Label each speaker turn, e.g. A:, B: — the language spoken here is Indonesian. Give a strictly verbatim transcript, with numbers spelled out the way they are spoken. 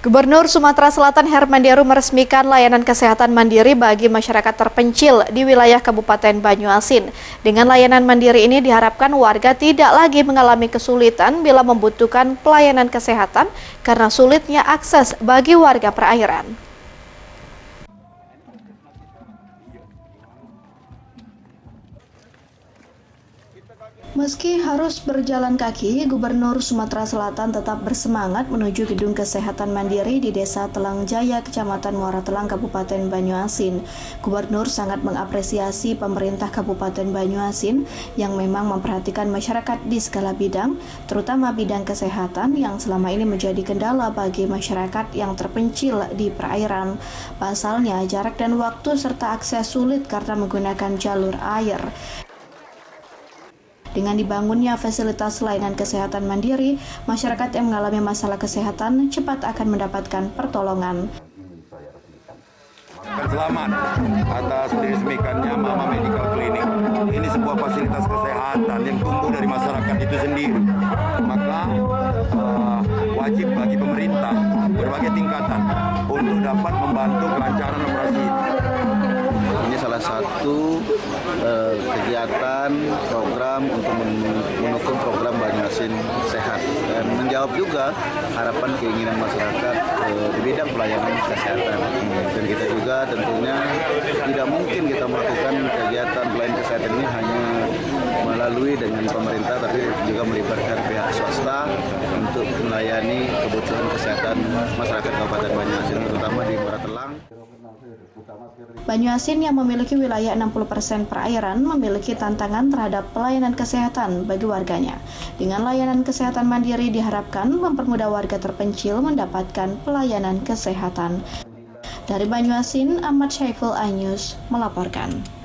A: Gubernur Sumatera Selatan Herman Deru meresmikan layanan kesehatan mandiri bagi masyarakat terpencil di wilayah Kabupaten Banyuasin. Dengan layanan mandiri ini diharapkan warga tidak lagi mengalami kesulitan bila membutuhkan pelayanan kesehatan karena sulitnya akses bagi warga perairan. Meski harus berjalan kaki, Gubernur Sumatera Selatan tetap bersemangat menuju gedung kesehatan mandiri di Desa Telang Jaya, Kecamatan Muara Telang, Kabupaten Banyuasin. Gubernur sangat mengapresiasi pemerintah Kabupaten Banyuasin yang memang memperhatikan masyarakat di segala bidang, terutama bidang kesehatan yang selama ini menjadi kendala bagi masyarakat yang terpencil di perairan. Pasalnya, jarak dan waktu serta akses sulit karena menggunakan jalur air. Dengan dibangunnya fasilitas layanan kesehatan mandiri, masyarakat yang mengalami masalah kesehatan cepat akan mendapatkan pertolongan.
B: Selamat atas diresmikannya Mama Medical Clinic. Ini sebuah fasilitas kesehatan yang tumbuh dari masyarakat itu sendiri. Maka uh, wajib bagi pemerintah berbagai tingkatan untuk dapat membantu kelancaran operasi.
C: Ini salah satu uh, kegiatan program untuk mendukung program Banyuasin Sehat dan menjawab juga harapan keinginan masyarakat uh, di bidang pelayanan kesehatan. Dan kita juga tentunya tidak mungkin kita melakukan kegiatan pelayanan kesehatan ini hanya melalui dengan pemerintah, tapi juga melibatkan pihak swasta untuk melayani kebutuhan kesehatan masyarakat Kabupaten Banyuasin, terutama di Muara Telang.
A: Banyuasin yang memiliki wilayah enam puluh persen perairan memiliki tantangan terhadap pelayanan kesehatan bagi warganya. Dengan layanan kesehatan mandiri diharapkan mempermudah warga terpencil mendapatkan pelayanan kesehatan. Dari Banyuasin, Ahmad Syaiful iNews melaporkan.